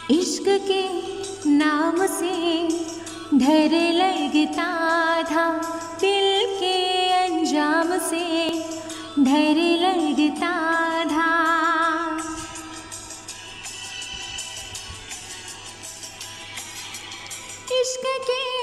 इश्क के नाम से डर लगता था, दिल के अंजाम से डर लगता था। इश्क के